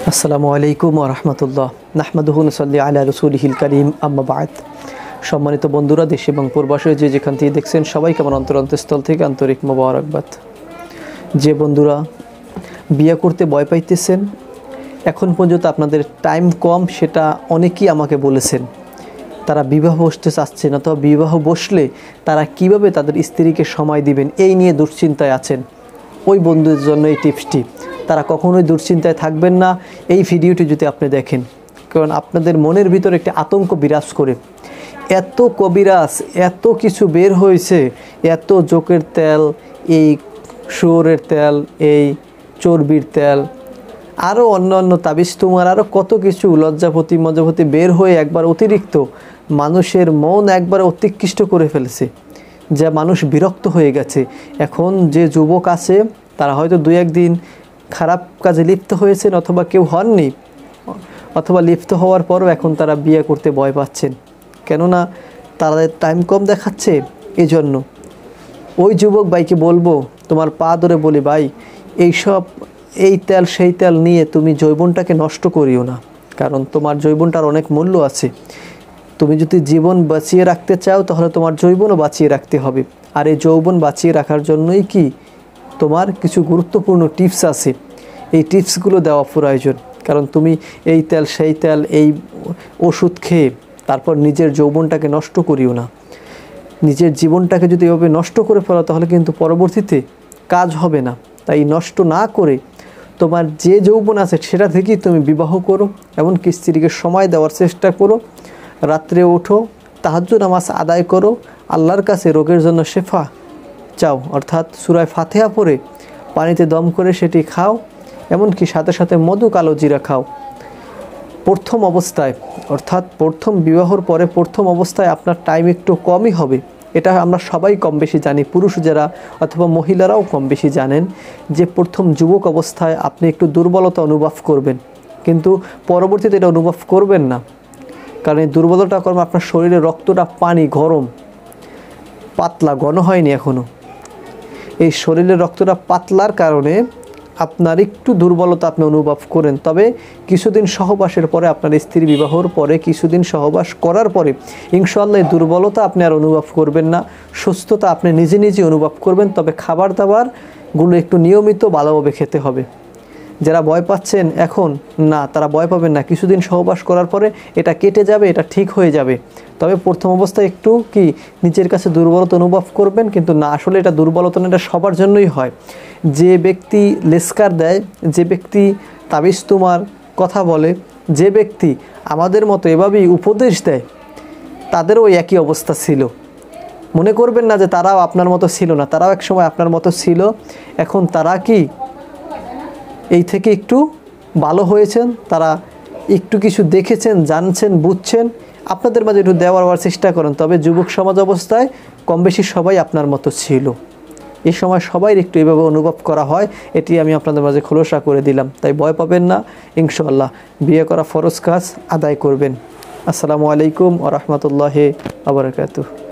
আসসালামু আলাইকুম ওয়া রাহমাতুল্লাহ। নাহমাদুহু নুসাল্লি আলা রাসূলিহিল কারীম, আম্মা বা'দ। সম্মানিত বন্ধুরা, দেশ এবং প্রবাসে যে যেখান থেকে দেখছেন সবাইকে আমার অন্তরস্থল থেকে আন্তরিক মোবারকবাদ। যে বন্ধুরা বিয়ে করতে ভয় পাইতেছেন, এখন পর্যন্ত আপনাদের টাইম কম, সেটা অনেকেই আমাকে বলেছেন। তারা বিবাহ বসতে চাচ্ছেন, অথবা বিবাহ বসলে তারা কিভাবে তাদের স্ত্রীকে সময় দিবেন এই নিয়ে দুশ্চিন্তায় আছেন। ওই বন্ধুদের জন্য এই টিপসটি। তারা কখনোই দুশ্চিন্তায় থাকবেন না এই ভিডিওটি যদি আপনি দেখেন, কারণ আপনাদের মনের ভিতরে একটি আতঙ্ক বিরাজ করে। এত কবিরাজ, এত কিছু বের হয়েছে, এত জোকের তেল, এই শুয়োরের তেল, এই চর্বির তেল, আরও অন্য তাবিজ তুমার, আরও কত কিছু লজ্জাপতি মজ্জাপতি বের হয়ে একবার অতিরিক্ত মানুষের মন একবার অতিকৃষ্ট করে ফেলেছে, যা মানুষ বিরক্ত হয়ে গেছে। এখন যে যুবক আছে তারা হয়তো দুই একদিন খারাপ কাজে লিপ্ত হয়েছেন, অথবা কেউ হননি, অথবা লিপ্ত হওয়ার পরও এখন তারা বিয়ে করতে ভয় পাচ্ছেন, কেননা তাদের টাইম কম দেখাচ্ছে। এই জন্য ওই যুবক ভাইকে বলবো, তোমার পা ধরে বলি ভাই, এই তেল সেই তেল নিয়ে তুমি যৌবনটাকে নষ্ট করিও না, কারণ তোমার যৌবনটার অনেক মূল্য আছে। তুমি যদি জীবন বাঁচিয়ে রাখতে চাও তাহলে তোমার যৌবনও বাঁচিয়ে রাখতে হবে। আর এই যৌবন বাঁচিয়ে রাখার জন্যই কি তোমার কিছু গুরুত্বপূর্ণ টিপস আছে, এই টিপসগুলো দেওয়া প্রয়োজন। কারণ তুমি এই তেল সেই তেল, এই ওষুধ খেয়ে তারপর নিজের যৌবনটাকে নষ্ট করিও না। নিজের জীবনটাকে যদি এভাবে নষ্ট করে ফেলো তাহলে কিন্তু পরবর্তীতে কাজ হবে না। তাই নষ্ট না করে তোমার যে যৌবন আছে সেটা থেকেই তুমি বিবাহ করো, এমনকি স্ত্রীকে সময় দেওয়ার চেষ্টা করো। রাত্রে ওঠো, তাহাজ্জুদ নামাজ আদায় করো, আল্লাহর কাছে রোগের জন্য শেফা চাও, অর্থাৎ সূরা ফাতিহা পড়ে পানিতে দম করে সেটি খাও, এমনকি সাথে সাথে মধু কালো জিরা খাও। প্রথম অবস্থায়, অর্থাৎ প্রথম বিবাহর পরে প্রথম অবস্থায় আপনার টাইম একটু কমই হবে, এটা আমরা সবাই কম বেশি জানি। পুরুষ যারা অথবা মহিলারাও কম বেশি জানেন যে প্রথম যুবক অবস্থায় আপনি একটু দুর্বলতা অনুভব করবেন, কিন্তু পরবর্তীতে এটা অনুভব করবেন না। কারণ এই দুর্বলতা কর্মে আপনার শরীরে রক্তটা পানি, গরম, পাতলা, ঘন হয়নি এখনও। এই শরীরের রক্তটা পাতলার কারণে আপনার একটু দুর্বলতা আপনি অনুভব করেন। তবে কিছুদিন সহবাসের পরে, আপনার স্ত্রী বিবাহর পরে কিছুদিন সহবাস করার পরে ইনশাআল্লাহ এই দুর্বলতা আপনি আর অনুভব করবেন না, সুস্থতা আপনি নিজে নিজে অনুভব করবেন। তবে খাবার দাবারগুলো একটু নিয়মিত ভালোভাবে খেতে হবে। যারা ভয় পাচ্ছেন এখন, না, তারা ভয় পাবেন না, কিছুদিন সহবাস করার পরে এটা কেটে যাবে, এটা ঠিক হয়ে যাবে। তবে প্রথম অবস্থায় একটু কি নিজের কাছে দুর্বলতা অনুভব করবেন, কিন্তু না, আসলে এটা দুর্বলতা না, এটা সবার জন্যই হয়। যে ব্যক্তি লেস্কার দেয়, যে ব্যক্তি তাবিজ তুমার কথা বলে, যে ব্যক্তি আমাদের মতো এভাবেই উপদেশ দেয়, তাদেরও একই অবস্থা ছিল। মনে করবেন না যে তারাও আপনার মতো ছিল না, তারাও এক সময় আপনার মতো ছিল। এখন তারা কি এই থেকে একটু ভালো হয়েছেন, তারা একটু কিছু দেখেছেন, জানছেন, বুঝছেন। আপনাদের মাঝে একটু দেওয়ার চেষ্টা করেন। তবে যুবক সমাজ অবস্থায় কম বেশি সবাই আপনার মতো ছিল। এই সময় সবাই একটু এভাবে অনুভব করা হয়, এটি আমি আপনাদের মাঝে খোলসা করে দিলাম। তাই ভয় পাবেন না, ইনশাআল্লাহ বিয়ে করা ফরজ কাজ আদায় করবেন। আসসালামু আলাইকুম ওয়া রাহমাতুল্লাহি ওয়া বারাকাতুহু।